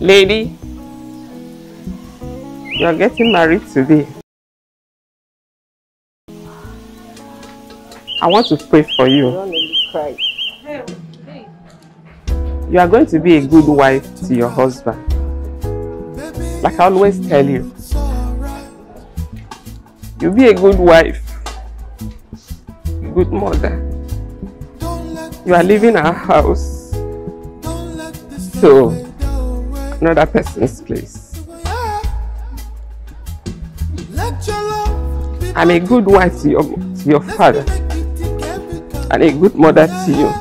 Lady, you are getting married today. I want to pray for you. You are going to be a good wife to your husband. Like I always tell you, you'll be a good wife, a good mother. You are leaving our house to another person's place. I'm a good wife to your father and a good mother to you.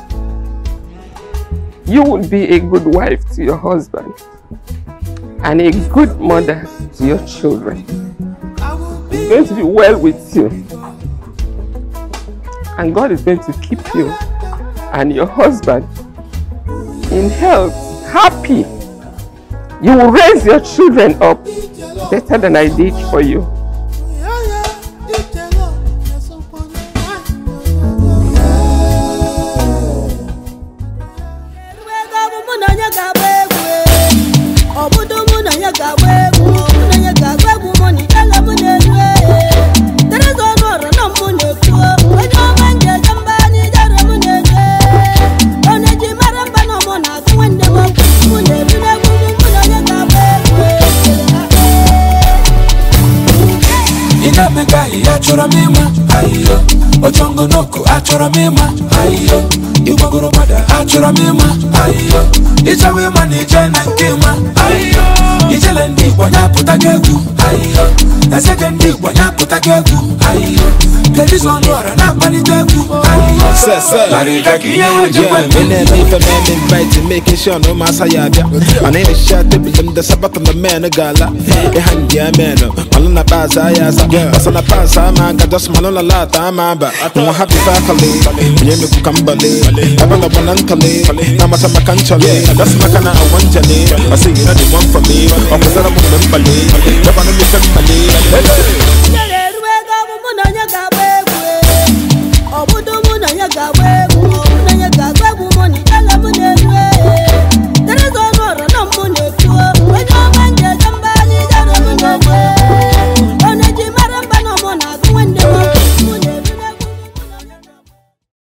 You will be a good wife to your husband and a good mother to your children. It's going to be well with you, and God is going to keep you and your husband in health, happy. You will raise your children up better than I did for you. Achoramima, ayo. Ochongo noko, achoramima, ayo. Iwagurumada, achoramima, ayo. Ichawema ni jena nkema, ayo. Ichelendi wanya putagegu, ayo. Esekendi wanya putagegu, ayo. Ladies on water, not money tegu, ayo. Larigaki ya if a man invited, making sure no masayabia. My name is Shad, the Sabbath on the man, a gala. A hand, yeah, man. Malona Baza, Basana Pasa, man, just Malona Lata, Mamba. I'm happy faculty, Yemi Kukambale, Abana Bonantale, Namasa Makanchale, that's Makana, I want to name. I say, you know, the one for me, or was that a woman,